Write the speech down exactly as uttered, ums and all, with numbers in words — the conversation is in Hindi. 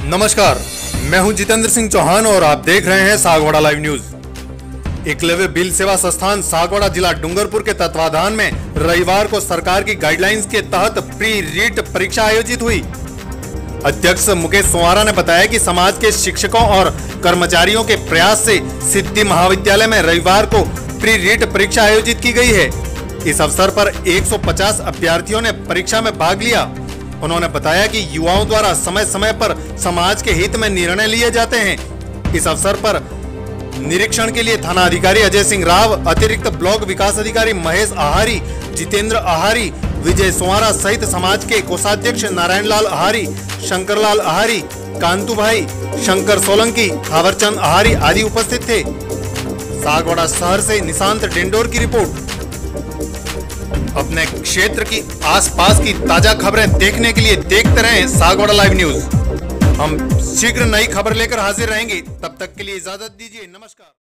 नमस्कार, मैं हूं जितेंद्र सिंह चौहान और आप देख रहे हैं सागवाड़ा लाइव न्यूज। एकलव्य बिल सेवा संस्थान सागवाड़ा जिला डूंगरपुर के तत्वाधान में रविवार को सरकार की गाइडलाइंस के तहत प्री रीट परीक्षा आयोजित हुई। अध्यक्ष मुकेश सोवारा ने बताया कि समाज के शिक्षकों और कर्मचारियों के प्रयास से सिद्धि महाविद्यालय में रविवार को प्री रीट परीक्षा आयोजित की गई है। इस अवसर पर एक सौ पचास अभ्यर्थियों ने परीक्षा में भाग लिया। उन्होंने बताया कि युवाओं द्वारा समय समय पर समाज के हित में निर्णय लिए जाते हैं। इस अवसर पर निरीक्षण के लिए थाना अधिकारी अजय सिंह राव, अतिरिक्त ब्लॉक विकास अधिकारी महेश आहारी, जितेंद्र आहारी, विजय सोवारा सहित समाज के कोषाध्यक्ष नारायण लाल आहारी, शंकर लाल आहारी, कांतु भाई, शंकर सोलंकी, थावरचंद आहारी आदि उपस्थित थे। सागवाड़ा शहर से निशांत डेंडोर की रिपोर्ट। अपने क्षेत्र की आसपास की ताजा खबरें देखने के लिए देखते रहें सागवाड़ा लाइव न्यूज। हम शीघ्र नई खबर लेकर हाजिर रहेंगे, तब तक के लिए इजाजत दीजिए। नमस्कार।